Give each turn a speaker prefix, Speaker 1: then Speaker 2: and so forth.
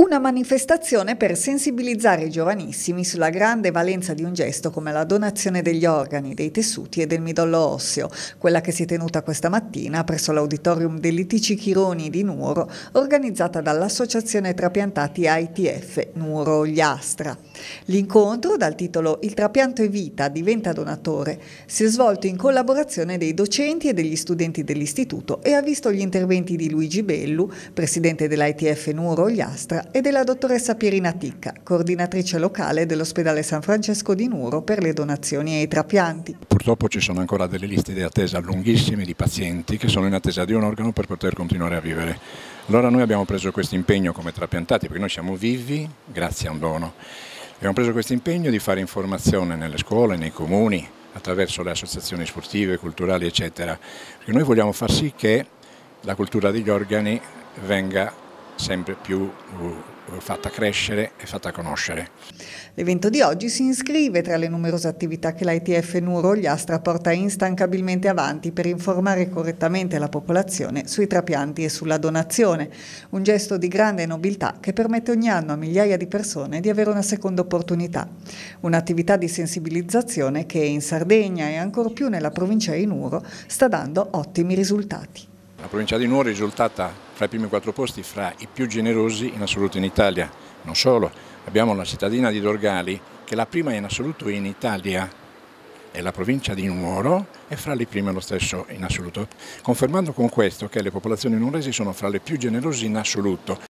Speaker 1: Una manifestazione per sensibilizzare i giovanissimi sulla grande valenza di un gesto come la donazione degli organi, dei tessuti e del midollo osseo, quella che si è tenuta questa mattina presso l'Auditorium dei Liticci Chironi di Nuoro, organizzata dall'Associazione Trapiantati ITF Nuoro Ogliastra. L'incontro, dal titolo Il trapianto è vita, diventa donatore, si è svolto in collaborazione dei docenti e degli studenti dell'istituto e ha visto gli interventi di Luigi Bellu, presidente dell'ITF Nuoro Ogliastra, e della dottoressa Pierina Ticca, coordinatrice locale dell'ospedale San Francesco di Nuoro per le donazioni e i trapianti.
Speaker 2: Purtroppo ci sono ancora delle liste di attesa lunghissime di pazienti che sono in attesa di un organo per poter continuare a vivere. Allora noi abbiamo preso questo impegno come trapiantati, perché noi siamo vivi grazie a un dono. Abbiamo preso questo impegno di fare informazione nelle scuole, nei comuni, attraverso le associazioni sportive, culturali, eccetera. Perché noi vogliamo far sì che la cultura degli organi venga sempre più fatta crescere e fatta conoscere.
Speaker 1: L'evento di oggi si iscrive tra le numerose attività che l'ITF Nuoro Ogliastra porta instancabilmente avanti per informare correttamente la popolazione sui trapianti e sulla donazione, un gesto di grande nobiltà che permette ogni anno a migliaia di persone di avere una seconda opportunità. Un'attività di sensibilizzazione che in Sardegna e ancor più nella provincia di Nuoro sta dando ottimi risultati.
Speaker 2: La provincia di Nuoro è risultata fra i primi 4 posti fra i più generosi in assoluto in Italia. Non solo, abbiamo la cittadina di Dorgali che è la prima in assoluto in Italia e la provincia di Nuoro è fra le prime lo stesso in assoluto, confermando con questo che le popolazioni nuoresi sono fra le più generose in assoluto.